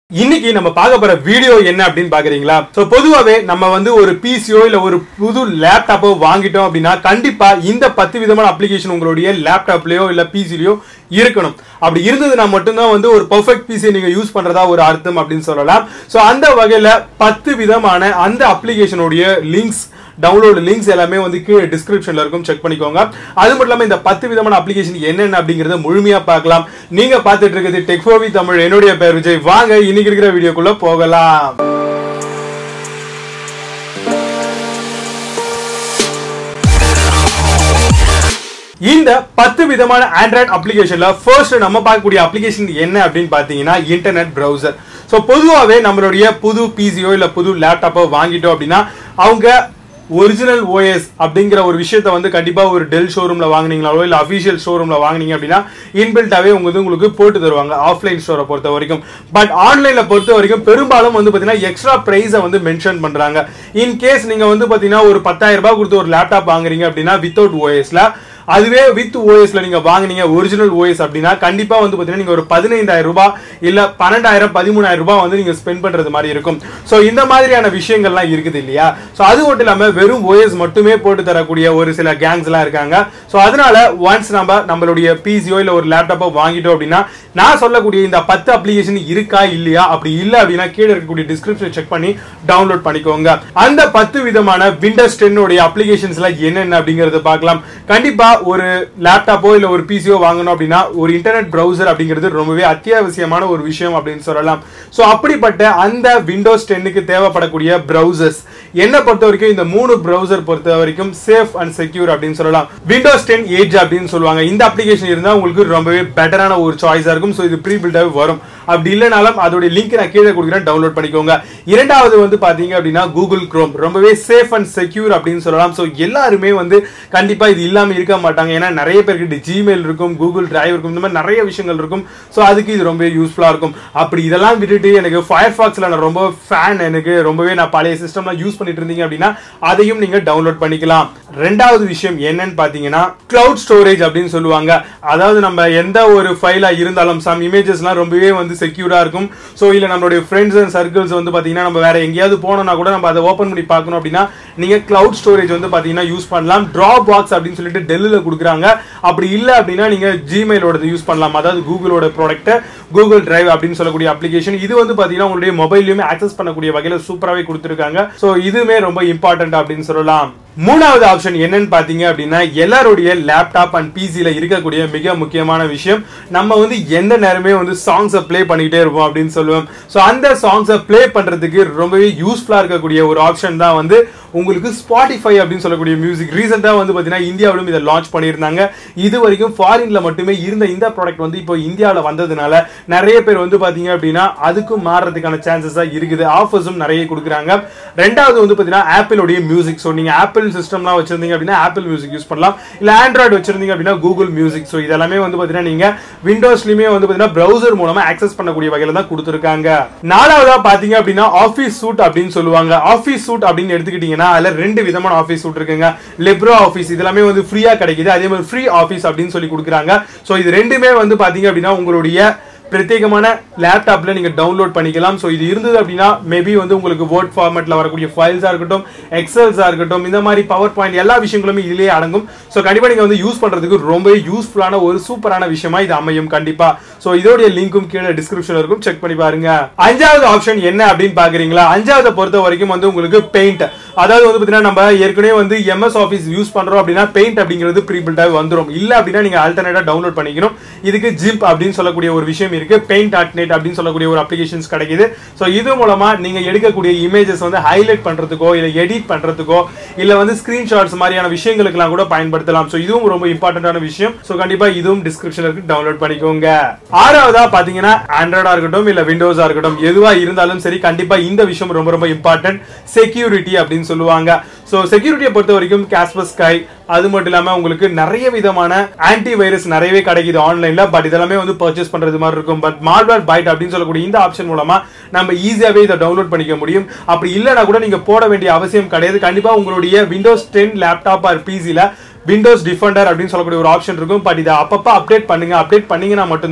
இன்னைக்கு நம்ம பார்க்க போற வீடியோ என்ன அப்படின்னு பாக்குறீங்களா? சோ பொதுவாவே நம்ம வந்து ஒரு பிசியோ இல்ல ஒரு புது லேப்டாப்போ வாங்கிட்டோம் அப்படின்னா கண்டிப்பா இந்த 10 விதமான அப்ளிகேஷன் உங்களுடைய லேப்டாப்லயோ இல்ல பிசிலயோ இருக்கணும். அப்படி இருந்ததுன்னா மட்டும்தான் வந்து ஒரு பெர்ஃபெக்ட் பிசி நீங்க யூஸ் பண்றதா ஒரு அர்த்தம் அப்படின்னு சொல்லலாம். சோ அந்த வகையில 10 விதமான அந்த அப்ளிகேஷனுடைய லிங்க்ஸ் டவுன்லோட் லிங்க்ஸ் எல்லாமே வந்து கீழே டிஸ்கிரிப்ஷன்ல இருக்கும், செக் பண்ணிக்கோங்க. அது மட்டும் இல்லாம இந்த 10 விதமான அப்ளிகேஷன் என்னென்ன அப்படிங்கறத முழுமையா பார்க்கலாம். நீங்க பார்த்துட்டு இருக்கிறது டெக்ஃபோவி தமிழ். என்னுடைய பேர் விஜய். வாங்க இன்னைக்கு இருக்கிற வீடியோக்குள்ள போகலாம். இந்த 10 விதமான ஆண்ட்ராய்டு அப்ளிகேஷன்ல ஃபர்ஸ்ட் நம்ம பார்க்கக்கூடிய அப்ளிகேஷன் என்ன அப்படின்னு பாத்தீங்கன்னா இன்டர்நெட் பிரவுசர். சோ பொதுவாவே நம்மளுடைய புது பிசியோ இல்ல புது லேப்டாப்போ வாங்கிட்டோம் அப்படின்னா அவங்க ஒரிஜினல் ஓஎஸ் அப்படிங்கிற ஒரு விஷயத்தை வந்து கண்டிப்பா ஒரு டெல் ஷோரூம்ல வாங்குனீங்களோ இல்ல அபிஷியல் ஷோரூம்ல வாங்குனீங்க அப்படின்னா இன்பில்டாவே உங்களுக்கு போட்டு தருவாங்க ஆஃப்லைன் ஸ்டோரை பொறுத்த வரைக்கும். பட் ஆன்லைன்ல பொறுத்த வரைக்கும் பெரும்பாலும் வந்து பாத்தீங்கன்னா எக்ஸ்ட்ரா பிரைஸை வந்து மென்ஷன் பண்றாங்க. இன் கேஸ் நீங்க வந்து பாத்தீங்கன்னா ஒரு 10,000 ரூபாய் கொடுத்து ஒரு லேப்டாப் வாங்குறீங்க அப்படின்னா வித்தவுட் ஓஎஸ்ல, அதுவே வித் ஓஎஸ்ல நீங்க வாங்குனீங்க ஒரிஜினல் ஓஎஸ் அப்படின்னா கண்டிப்பா வந்து பாத்தீங்கன்னா நீங்க ஒரு 15,000 ரூபாய் இல்ல 12,000 13,000 ரூபாய் வந்து நீங்க ஸ்பெண்ட் பண்றது மாதிரி இருக்கும். சோ இந்த மாதிரியான விஷயங்கள்லாம் இருக்குது இல்லையா? சோ அது மட்டும் இல்லாம வெறும் ஓஎஸ் மட்டுமே போட்டு தரக்கூடிய ஒரு சில கேங்ஸ் எல்லாம் இருக்காங்க. சோ அதனால ஒன்ஸ் நம்மளுடைய பிசியோ இல்ல ஒரு லேப்டாப்போ வாங்கிட்டோம் அப்படின்னா நான் சொல்லக்கூடிய இந்த 10 அப்ளிகேஷன் இருக்கா இல்லையா, அப்படி இல்ல அப்படின்னா கீழே இருக்கக்கூடிய டிஸ்கிரிப்ஷன் செக் பண்ணி டவுன்லோட் பண்ணிக்கோங்க. அந்த 10 விதமான விண்டோஸ் 10 உடைய அப்ளிகேஷன்ஸ்ல என்னென்ன அப்படிங்கறத பார்க்கலாம். கண்டிப்பா ஒரு லேப்டாப்போ இல்ல ஒரு பிசியோ வாங்கணும் அப்படின்னா ஒரு இன்டர்நெட் பிரவுசர் அப்படிங்கிறது ரொம்பவே அத்தியாவசியமான ஒரு விஷயம் அப்படின்னு சொல்லலாம். சோ அப்படிப்பட்ட அந்த விண்டோஸ் 10க்கு தேவைப்படக்கூடிய பிரவுசர்ஸ் என்ன பொறுத்த வரைக்கும் இந்த 3 பிரவுசர் பொறுத்த வரைக்கும் சேஃப் அண்ட் செக்யூர் அப்படின்னு சொல்லலாம். விண்டோஸ் 10 எட்ஜ் அப்படின்னு சொல்லுவாங்க. இந்த அப்ளிகேஷன் இருந்தா உங்களுக்கு ரொம்பவே பெட்டரான ஒரு சாய்ஸா இருக்கும். சோ இது ப்ரீ பில்டாவே வரும். அப்படி இல்லைனாலும் அதோட லிங்க் நான் கீழே கொடுக்குறேன், டவுன்லோட் பண்ணிக்கோங்க. இரண்டாவது வந்து பாத்தீங்க அப்படின்னா கூகுள் குரோம், ரொம்பவே சேஃப் அண்ட் செக்யூர் அப்படின்னு சொல்லலாம். சோ எல்லாருமே வந்து கண்டிப்பா இது இல்லாம இருக்க மாட்டாங்க. ஏன்னா நிறைய பேருக்கு ஜிமெயில் இருக்கும், கூகுள் டிரைவ் இருக்கும், இந்த மாதிரி நிறைய விஷயங்கள் இருக்கும். சோ அதுக்கு இது ரொம்ப யூஸ்ஃபுல்லா இருக்கும். அப்படி இதெல்லாம் விட்டுட்டு எனக்கு ஃபயர்ஃபாக்ஸ்ல நான் ரொம்ப ஃபேன், எனக்கு ரொம்பவே நான் பழைய சிஸ்டம்லாம் யூஸ் பண்ணிட்டு இருந்தீங்க அப்படின்னா அதையும் நீங்க டவுன்லோட் பண்ணிக்கலாம். ரெண்டாவது விஷயம் என்னன்னு பாத்தீங்கன்னா கிளவுட் ஸ்டோரேஜ் அப்படின்னு சொல்லுவாங்க. அதாவது நம்ம எந்த ஒரு ஃபைலா இருந்தாலும் சம் இமேஜஸ்லாம் ரொம்பவே வந்து செக்யூரா இருக்கும். சோ இல்ல நம்மளுடைய ஃப்ரெண்ட்ஸ் அண்ட் சர்க்கிள்ஸ் வந்து பாத்தீங்கன்னா நம்ம வேற எங்கேயாவது போனோம்னா கூட நம்ம அதை ஓபன் பண்ணி பார்க்கணும் அப்படின்னா நீங்க கிளவுட் ஸ்டோரேஜ் வந்து பாத்தீங்கன்னா யூஸ் பண்ணலாம். டிராப் பாக்ஸ் அப்படின்னு சொல்லிட்டு டெல்லில் கொடுக்குறாங்க. அப்படி இல்ல அப்படின்னா நீங்க ஜிமெயிலோட யூஸ் பண்ணலாம். அதாவது கூகுளோட ப்ராடக்ட் கூகுள் டிரைவ் அப்படின்னு சொல்லக்கூடிய அப்ளிகேஷன் இது வந்து பாத்தீங்கன்னா உங்களுடைய மொபைல்லையுமே ஆக்சஸ் பண்ணக்கூடிய வகையில சூப்பராகவே கொடுத்துருக்காங்க. சோ இதுவுமே ரொம்ப இம்பார்ட்டன்ட் அப்படின்னு சொல்லலாம். மூணாவது ஆப்ஷன் என்னன்னு பாத்தீங்க அப்படின்னா எல்லாருடைய லேப்டாப் அண்ட் பிசில இருக்கக்கூடிய மிக முக்கியமான விஷயம் நம்ம வந்து எந்த நேரமே வந்து சாங்ஸை பிளே பண்ணிக்கிட்டே இருப்போம் அப்படின்னு சொல்லுவோம். ஸோ அந்த சாங்ஸை பிளே பண்றதுக்கு ரொம்பவே யூஸ்ஃபுல்லா இருக்கக்கூடிய ஒரு ஆப்ஷன் தான் வந்து உங்களுக்கு ஸ்பாட்டிஃபை அப்படின்னு சொல்லக்கூடிய மியூசிக். ரீசெண்டா வந்து பாத்தீங்கன்னா இந்தியாவிலும் இதை லான்ச் பண்ணியிருந்தாங்க. இது வரைக்கும் ஃபாரின்ல மட்டுமே இருந்த இந்த ப்ராடக்ட் வந்து இப்போ இந்தியாவில் வந்ததுனால நிறைய பேர் வந்து பாத்தீங்க அப்படின்னா அதுக்கும் மாறுறதுக்கான சான்சஸா இருக்குது. ஆஃபர்ஸும் நிறைய கொடுக்குறாங்க. ரெண்டாவது வந்து பாத்தீங்கன்னா ஆப்பிளோடைய மியூசிக். ஸோ நீங்க ஆப்பிள் சிஸ்டம்லாம் வச்சிருந்தீங்க அப்படின்னா ஆப்பிள் மியூசிக் யூஸ் பண்ணலாம். இல்ல ஆண்ட்ராய்டு வச்சிருந்தீங்க அப்படின்னா கூகுள் மியூசிக். ஸோ இதெல்லாமே வந்து பாத்தீங்கன்னா நீங்க விண்டோஸ்லயுமே வந்து பாத்தீங்கன்னா பிரவுசர் மூலமா ஆக்சஸ் பண்ணக்கூடிய வகையில தான் கொடுத்துருக்காங்க. நாலாவதா பாத்தீங்க அப்படின்னா ஆஃபீஸ் சூட் அப்படின்னு சொல்லுவாங்க. ஆஃபீஸ் சூட் அப்படின்னு எடுத்துக்கிட்டீங்கன்னா அதுல 2 விதமான ஆஃபீஸ் சூட் இருக்குங்க. லிப்ரோ ஆஃபீஸ் இதெல்லாமே வந்து ஃப்ரீயா கிடைக்குது. அதே மாதிரி ஃப்ரீ ஆஃபீஸ் அப்படின்னு சொல்லி கொடுக்குறாங்க. ஸோ இது ரெண்டுமே வந்து பாத்தீங்க அப்படின்னா உங்களுடைய பிரத்யேகமான லேப்டாப்ல நீங்க டவுன்லோட் பண்ணிக்கலாம். சோ இது இருந்தது அப்படின்னா மேபி வந்து உங்களுக்கு வேர்ட் ஃபார்மேட்ல வரக்கூடிய ஃபைல்ஸா இருக்கட்டும், எக்ஸல்ஸா இருக்கட்டும், இந்த மாதிரி பவர் பாயிண்ட் எல்லா விஷயங்களுமே இதுலயே அடங்கும். சோ கண்டிப்பா நீங்க வந்து யூஸ் பண்றதுக்கு ரொம்ப யூஸ்ஃபுல்லான ஒரு சூப்பரான விஷயமா இது அமையும் கண்டிப்பா. சோ இதோட லிங்க்கும் கீழே டிஸ்கிரிப்ஷன்ல இருக்கும், செக் பண்ணி பாருங்க. அஞ்சாவது ஆப்ஷன் என்ன அப்படின்னு பாக்குறீங்களா? அஞ்சாவது பொறுத்த வரைக்கும் வந்து உங்களுக்கு பெயிண்ட். அதாவது வந்து பாத்தீங்கன்னா நம்ம ஏற்கனவே வந்து எம்எஸ் ஆஃபீஸ் யூஸ் பண்றோம் அப்படின்னா பெயிண்ட் அப்படிங்கிறது ப்ரீ பில்டாவே வந்துடும். இல்ல அப்படின்னா நீங்க ஆல்டர்னேட்டா டவுன்லோட் பண்ணிக்கணும். இதுக்கு ஜிம்ப் அப்படின்னு சொல்லக்கூடிய ஒரு விஷயம் இருக்கு. பெயிண்ட்.net அப்படின்னு சொல்லக்கூடிய ஒரு அப்ளிகேஷன்ஸ் கிடைக்குது. சோ இது மூலமா நீங்க எடுக்கக்கூடிய இமேஜஸ் வந்து ஹைலைட் பண்றதுக்கோ இல்ல எடிட் பண்றதுக்கோ இல்ல வந்து ஸ்கிரீன்ஷாட்ஸ் மாதிரியான விஷயங்களுக்கெல்லாம் கூட பயன்படுத்தலாம். சோ இதுவும் ரொம்ப இம்பார்ட்டன்டான விஷயம். சோ கண்டிப்பா இதுவும் டிஸ்கிரிப்ஷன்ல இருக்கு, டவுன்லோட் பண்ணிக்கோங்க. ஆறாவதா பாத்தீங்கன்னா ஆண்ட்ராய்டா இருக்கட்டும் இல்ல விண்டோஸா இருக்கட்டும் எதுவா இருந்தாலும் சரி கண்டிப்பா இந்த விஷயம் ரொம்ப ரொம்ப இம்பார்ட்டன்ட். செக்யூரிட்டி அப்படின்னு சொல்லுவாங்க. சோ செக்யூரிட்டியை பொறுத்த வரைக்கும் காஸ்பர்ஸ்கை அது மட்டும் இல்லாம உங்களுக்கு நிறைய விதமான ஆன்டி வைரஸ் நிறையவே கிடைக்குது ஆன்லைன்ல. பட் இதெல்லாமே வந்து பர்ச்சேஸ் பண்றது மாதிரி இருக்கும். பட் மால்வேர் பைட் அப்படின்னு சொல்லக்கூடிய இந்த ஆப்ஷன் மூலமா நம்ம ஈஸியாவே இதை டவுன்லோட் பண்ணிக்க முடியும். அப்படி இல்லைன்னா கூட நீங்க போட வேண்டிய அவசியம் கிடையாது. கண்டிப்பா உங்களுடைய விண்டோஸ் 10 லேப்டாப் ஆர் பிசில விண்டோஸ் டிஃபெண்டர் அப்படின்னு சொல்லக்கூடிய ஒரு ஆப்ஷன் இருக்கும். பட் இதை அப்பப்ப அப்டேட் பண்ணுங்க. அப்டேட் பண்ணீங்கன்னா மட்டும்தான்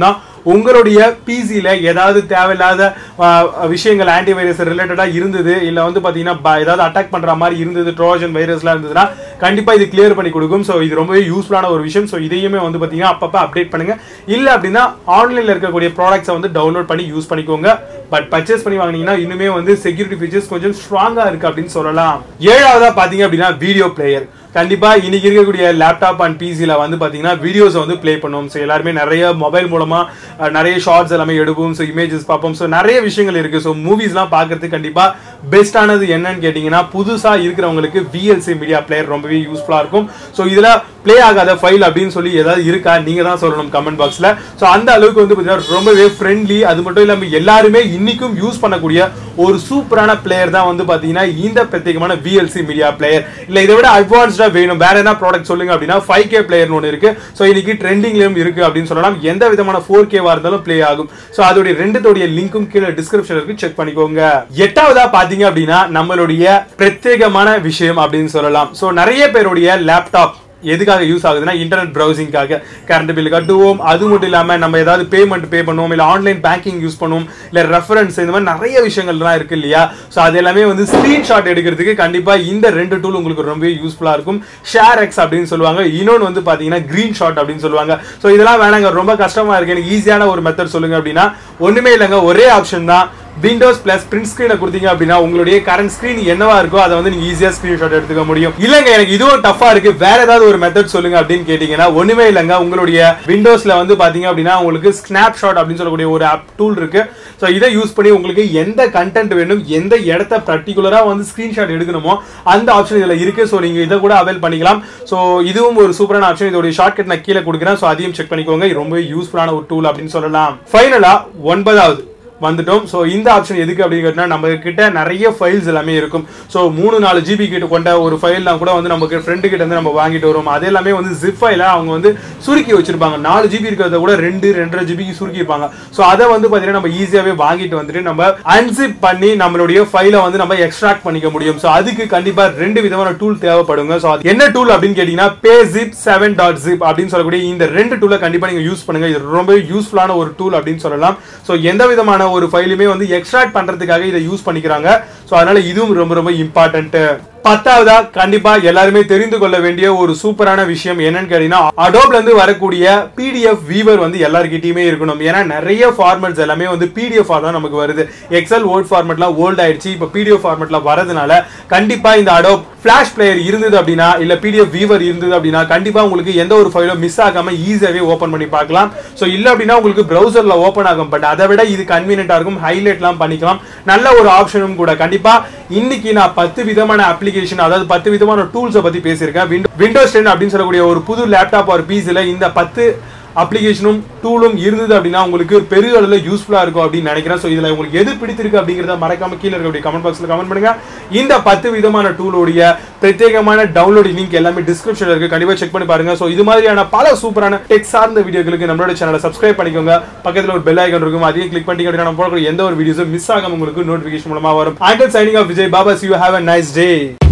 உங்களுடைய பிசில ஏதாவது தேவையில்லாத விஷயங்கள் ஆன்டிவைரஸ் ரிலேட்டடா இருந்தது இல்ல வந்து பாத்தீங்கன்னா ஏதாவது அட்டாக் பண்ற மாதிரி இருந்தது ட்ரோஜன் வைரஸ்லாம் இருந்ததுன்னா கண்டிப்பா இது கிளியர் பண்ணி கொடுக்கும். ஸோ இது ரொம்பவே யூஸ்ஃபுல்லான ஒரு விஷயம். ஸோ இதையுமே வந்து பாத்தீங்கன்னா அப்பப்ப அப்டேட் பண்ணுங்க. இல்ல அப்படின்னா ஆன்லைன்ல இருக்கக்கூடிய ப்ராடக்ட்ஸை வந்து டவுன்லோட் பண்ணி யூஸ் பண்ணிக்கோங்க. பட் பர்ச்சேஸ் பண்ணி வாங்கினீங்கன்னா இன்னுமே வந்து செக்யூரிட்டி ஃபீச்சர்ஸ் கொஞ்சம் ஸ்ட்ராங்கா இருக்கு அப்படின்னு சொல்லலாம். ஏழாவதா பாத்தீங்க அப்படின்னா வீடியோ பிளேயர். கண்டிப்பா இன்னைக்கு இருக்கக்கூடிய லேப்டாப் அண்ட் பிசில வந்து பாத்தீங்கன்னா வீடியோஸ் வந்து பிளே பண்ணுவோம். ஸோ எல்லாருமே நிறைய மொபைல் மூலமா நிறைய ஷார்ட்ஸ் எல்லாமே எடுப்போம். ஸோ இமேஜஸ் பார்ப்போம். ஸோ நிறைய விஷயங்கள் இருக்கு. ஸோ மூவிஸ்லாம் பார்க்கறதுக்கு கண்டிப்பா பெஸ்டானது என்னன்னு கேட்டீங்கன்னா புதுசா இருக்கிறவங்களுக்கு VLC மீடியா பிளேயர் ரொம்பவே யூஸ்ஃபுல்லா இருக்கும். ஸோ இதுல பிளே ஆகாத ஃபைல் அப்படின்னு சொல்லி ஏதாவது இருக்கா நீங்க தான் சொல்லணும் கமெண்ட் பாக்ஸ்ல. ஸோ அந்த அளவுக்கு வந்து பாத்தீங்கன்னா ரொம்பவே ஃப்ரெண்ட்லி. அது மட்டும் இல்லாம எல்லாருமே இன்னைக்கும் யூஸ் பண்ணக்கூடிய ஒரு சூப்பரான பிளேயர் தான் வந்து பாத்தீங்கன்னா இந்த பிரத்யேகமான VLC மீடியா பிளேயர். இல்ல இதை விட அட்வான்ஸ்டா வேணும் வேற என்ன ப்ராடக்ட் சொல்லுங்க அப்படின்னா 5K பிளேயர்னு ஒன்று இருக்கு. ஸோ இன்னைக்கு ட்ரெண்டிங்லயும் இருக்கு அப்படின்னு சொல்லலாம். எந்த விதமான 4K இருந்தாலும் பிளே ஆகும். ஸோ அதோடைய ரெண்டுத்தோடைய லிங்கும் கீழே டிஸ்கிரிப்ஷன் இருக்கு, செக் பண்ணிக்கோங்க. எட்டாவதா பாத்தீங்க அப்படின்னா நம்மளுடைய பிரத்யேகமான விஷயம் அப்படின்னு சொல்லலாம். ஸோ நிறைய பேருடைய லேப்டாப் எதுக்காக யூஸ் ஆகுதுன்னா இன்டர்நெட் ப்ரௌசிங்காக கரண்ட் பில் கட்டுவோம். அது மட்டும் இல்லாம நம்ம ஏதாவது பேமெண்ட் பே பண்ணுவோம், இல்ல ஆன்லைன் பேங்கிங் யூஸ் பண்ணுவோம், இல்ல ரெஃபரன்ஸ் இந்த மாதிரி நிறைய விஷயங்கள்லாம் இருக்கு இல்லையா. ஸோ அது எல்லாமே வந்து ஸ்கிரீன்ஷாட் எடுக்கிறதுக்கு கண்டிப்பா இந்த ரெண்டு டூல் உங்களுக்கு ரொம்ப யூஸ்ஃபுல்லா இருக்கும். ஷேர் எக்ஸ் அப்படின்னு சொல்லுவாங்க, இன்னொன்று வந்து பாத்தீங்கன்னா கிரீன் ஷாட் அப்படின்னு சொல்லுவாங்க. ஸோ இதெல்லாம் வேணாங்க, ரொம்ப கஷ்டமா இருக்கு, எனக்கு ஈஸியான ஒரு மெத்தட் சொல்லுங்க அப்படின்னா ஒண்ணுமே இல்லைங்க, ஒரே ஆப்ஷன் தான். விண்டோஸ் பிளஸ் பிரிண்ட் ஸ்கிரீனை கொடுத்தீங்க அப்படின்னா உங்களுடைய கரண்ட் ஸ்கிரீன் என்னவா இருக்கோ அதை வந்து நீங்க ஈஸியா ஸ்கிரீன்ஷாட் எடுத்துக்க முடியும். இல்லங்க எனக்கு இதுவும் டஃபா இருக்கு, வேற ஏதாவது ஒரு மெத்தட் சொல்லுங்க அப்படின்னு கேட்டீங்கன்னா ஒண்ணுமே இல்லங்க, உங்களுடைய விண்டோஸ்ல வந்து பாத்தீங்க அப்படின்னா உங்களுக்கு ஸ்னாப் ஷாட் அப்படின்னு சொல்லக்கூடிய ஒரு ஆப் டூல் இருக்கு. ஸோ இதை யூஸ் பண்ணி உங்களுக்கு எந்த கண்டென்ட் வேணும், எந்த இடத்த பர்டிகுலரா வந்து ஸ்கிரீன்ஷாட் எடுக்கணுமோ அந்த ஆப்ஷன் இதுல இருக்கு. ஸோ நீங்க இதை கூட அவைல் பண்ணிக்கலாம். ஸோ இதுவும் ஒரு சூப்பரான ஆப்ஷன். இதோட ஷார்ட்கட் நான் கீழே கொடுக்குறேன். ஸோ அதையும் செக் பண்ணிக்கோங்க. ரொம்ப யூஸ்ஃபுல்லான ஒரு டூல் அப்படின்னு சொல்லலாம். ஃபைனலா 9வது வந்துட்டோம். ஸோ இந்த ஆப்ஷன் எதுக்கு அப்படின்னு நம்ம கிட்ட நிறைய ஃபைல்ஸ் எல்லாமே இருக்கும். ஸோ 3-4 GB கிட்ட கொண்ட ஒரு ஃபைல்லாம் கூட வந்து நமக்கு ஃப்ரெண்டு கிட்ட வந்து நம்ம வாங்கிட்டு வரோம். அது எல்லாமே வந்து ஜிப் ஃபைலா அவங்க வந்து சுருக்கி வச்சிருப்பாங்க. 4 GB இருக்கிறத கூட 2-2.5 GB சுருக்கி இருப்பாங்க. ஸோ அதை வந்து பாத்தீங்கன்னா நம்ம ஈஸியாவே வாங்கிட்டு வந்துட்டு நம்ம அன்சிப் பண்ணி நம்மளுடைய ஃபைலை வந்து நம்ம எக்ஸ்ட்ராக்ட் பண்ணிக்க முடியும். ஸோ அதுக்கு கண்டிப்பா 2 விதமான டூல் தேவைப்படுங்க. ஸோ என்ன டூல் அப்படின்னு கேட்டீங்கன்னா payzip7.zip அப்படின்னு சொல்லக்கூடிய இந்த 2 டூலை கண்டிப்பா நீங்க யூஸ் பண்ணுங்க. இது ரொம்ப யூஸ்ஃபுல்லான ஒரு டூல் அப்படின்னு சொல்லலாம். ஸோ எந்த விதமான ஒரு ஃபைலுமே வந்து எக்ஸ்ட்ராக்ட் பண்றதுக்காக இதை யூஸ் பண்ணிக்கிறாங்க. சோ அதனால இதுவும் ரொம்ப ரொம்ப இம்பார்ட்டன்ட். 10வதா கண்டிப்பா எல்லாருமே தெரிந்து கொள்ள வேண்டிய ஒரு சூப்பரான விஷயம் என்னன்னு கேட்டீங்கன்னா அடோப்ல இருந்து வரக்கூடிய PDF வீவர் வந்து எல்லார்கிட்டயுமே இருக்கணும். ஏன்னா நிறைய ஃபார்மட்ஸ் எல்லாமே வந்து PDF தான் நமக்கு வருது. எக்ஸல் வேர்ட் ஃபார்மட்லாம் ஓல்ட் ஆயிடுச்சு. இப்போ PDF ஃபார்மட்ல வரதுனால கண்டிப்பா இந்த அடோப் ஃபிளாஷ் பிளேயர் இருந்தது அப்படின்னா இல்ல PDF வீவர் இருந்தது அப்படின்னா கண்டிப்பா உங்களுக்கு எந்த ஒரு ஃபைலும் மிஸ் ஆகாம ஈஸியாவே ஓபன் பண்ணி பார்க்கலாம். சோ இல்ல அப்படின்னா உங்களுக்கு பிரவுசர்ல ஓபன் ஆகும். பட் அதை விட இது கன்வீனியன்ட்டா இருக்கும், ஹைலைட்லாம் பண்ணிக்கலாம். நல்ல ஒரு ஆப்ஷனும் கூட. கண்டிப்பா இன்னைக்கு நான் 10 விதமான அப்ளிகேஷன், அதாவது 10 விதமான டூல்ஸை பத்தி பேசியிருக்கேன். விண்டோஸ் 10 அப்படின்னு சொல்லக்கூடிய ஒரு புது லேப்டாப் ஒரு பிசில இந்த 10 அப்ளிகேஷனும் டூலும் இருந்தது அப்படின்னா உங்களுக்கு பெரிய அளவில் யூஸ்ஃபுல்லா இருக்கும் அப்படின்னு நினைக்கிறேன். ஸோ இதுல உங்களுக்கு எது பிடித்திருக்கு அப்படிங்கிறத மறக்காம கீழே இருக்கக்கூடிய கமெண்ட் பாக்ஸ்ல கமெண்ட் பண்ணுங்க. இந்த 10 விதமான டூலோடைய பிரத்யேகமான டவுன்லோட் லிங்க் எல்லாமே டிஸ்கிரிப்ஷன்ல இருக்கு, கண்டிப்பா செக் பண்ணி பாருங்க. ஸோ இது மாதிரியான பல சூப்பரான டெக் சார்ந்த வீடியோக்களுக்கு நம்மளோட சேனலை சப்ஸ்கிரைப் பண்ணிக்கோங்க. பக்கத்தில் ஒரு பெல் ஐகான் இருக்கும், அதையும் கிளிக் பண்ணிட்டீங்க அப்படின்னா நம்ம போடக்கூடிய எந்த ஒரு வீடியோஸும் மிஸ் ஆகாம உங்களுக்கு நோட்டிபிகேஷன் மூலமா வரும். Until signing off, Vijay Baba, see you, have a nice day.